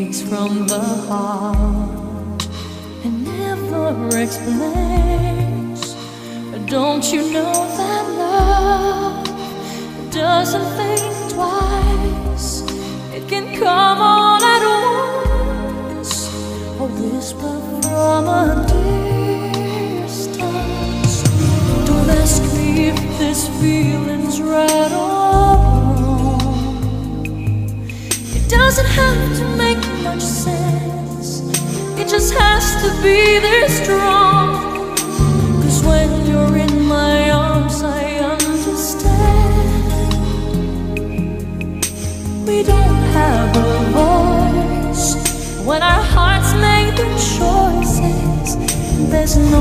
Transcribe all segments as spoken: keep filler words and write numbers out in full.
speaks from the heart and never explains. Don't you know that love doesn't think twice? It can come on at once, a whisper from a distance. Don't ask me if this feeling's right or wrong. It doesn't have to make much sense, it just has to be this strong. Cause when you're in my arms I understand. We don't have a voice when our hearts make the choices. There's no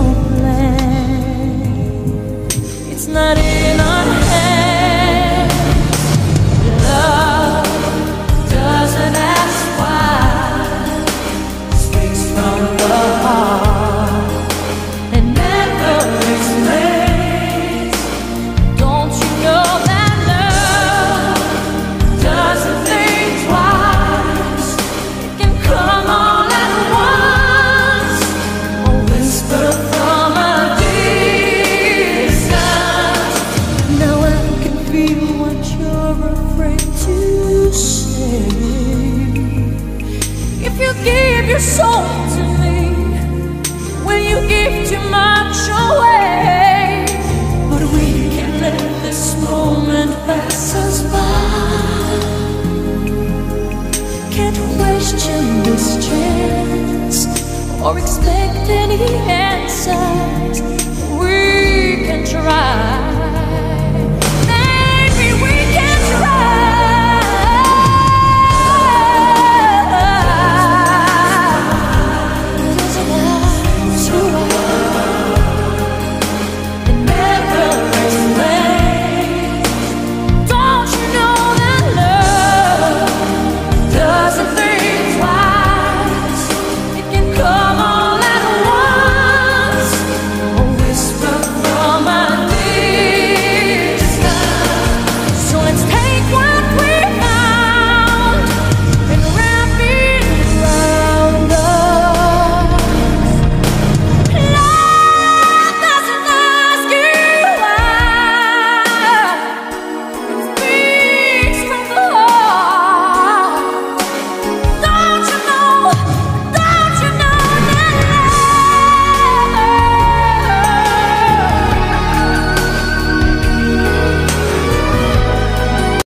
plan, it's not in our hands. Love doesn't ask why, speaks from the heart and never explains. Don't you know that love doesn't think twice? It can come all at once, a whisper from a distance. Now I can feel what you're afraid to say. If you give your soul to me, will you give too much away? But we can let this moment pass us by. Can't question this chance or expect any answers. We can try.